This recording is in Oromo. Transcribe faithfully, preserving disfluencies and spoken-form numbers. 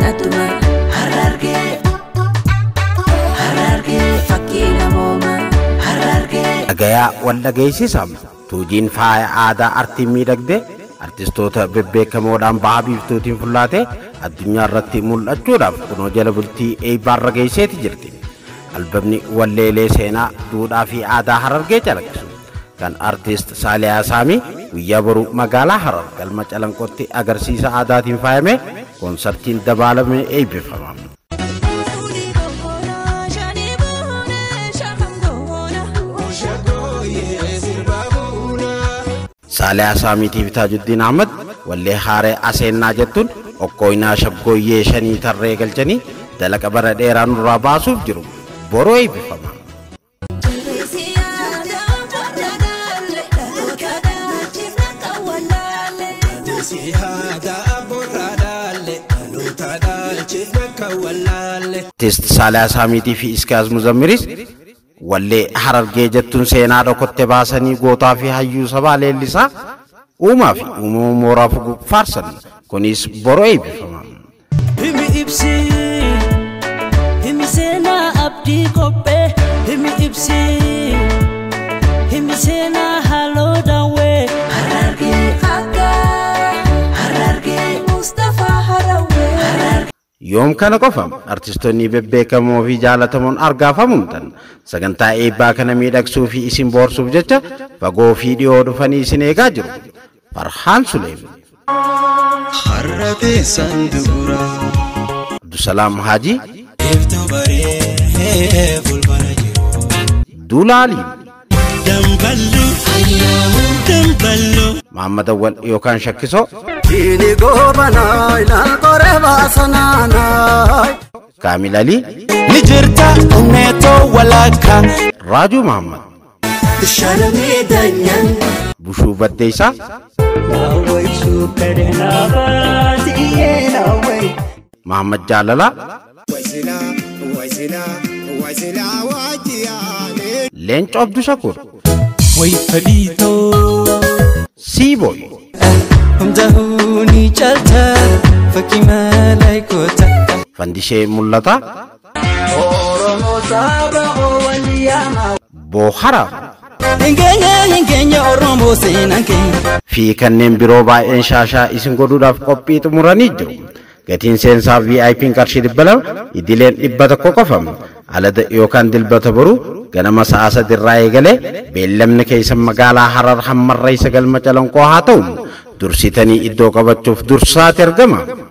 أدوما هرارجي هرارجي فكينا موما هرارجي أجايا ولا جيسي سام توجين فاي عادة أرتي ميرقدة artistoota bebbeekamoodhaan baha biiftuutiin fullaate addunyaa irratti mul'achuudhaaf kunoo jala bultii eebbaarra geesseeti jirti. Albamni walleelee seenaa duudhaa fi aadaa Harargee calaqqisu kan artist Saaliyaa Saamii guyyaa boruu magaalaa Harar galma Calanqootti agarsiisa aadaatiin faayame koonsartiin dabaalamee eebbifama. Saaliyaa Saamiitiif Taajuddin Ahmad wallee haaree aseenaa jettuun okkooyinaa shabgoyyee shanii tarree galchanii dalaqa bara dheeraa nurraa baasuuf jiru boroo eebbifama. Artist Saaliyaa Saamiitii fi Iskaaz Muzammiris wallee Harargee jettuun seenaa dhokotte baasanii gootaa fi hayyuu sabaa leellisaa uumaa fi uumama mooraaf faarsan kunis boroo eebbifama. Himi ibsi himi seenaa abdii kophee himi ibsi himi seenaa haaloo daawwee Harargee akka Harargee Mustafa Harawee. Yoom kana qofam artistoonni bebbeekamoo fi jaalatamoon argaafamuun tan sagantaa eebbaa kana miidhagsuu fi isin boorsuuf jecha fagoo fi dhiyoo dhufanii isin eegaa jiru. Farhaan Suleem Harargee Sandugura Abdusalaam Haji Iftu baree fulbana jiru Duulaaliin Damballu Damballu Muhammad Awwal yookaan Shakkisoo Ini gobanaa ilal qoree baasanaanaa Kaamil Ali Nijirta Neetoo Walakka Raajuu Muhammad Shalamii danyan Bushuu Baddeessaa Naawway suukarinaa baatiyee naawway Muhammad Jaalalaa Wasilaa wasilaa wasilaa waajiyaalee Leencoo Abdushakur Way fadhiitoo Siiboy Humdahuuni chalta fakkii malaayikoota Fandishee Mul'ataa Oromoo saaba oowwaliyaamaa Booharaa Hingeenya hingeenya Oromoo seenaan keenya fi kanneen biroo baay'een shaashaa isin godhuudhaaf qophii xumuranii jiru. Gatiin seensaa V I P qarshii dhibba lama idileen dhibba tokko qofama. Alada yookaan dilbata boruu ganama sa'a sadirraa eegalee beellamni keessan magaalaa Harar hammarra isa galma Calanqoo haa ta'u dursitanii iddoo qabachuuf dursaati argama.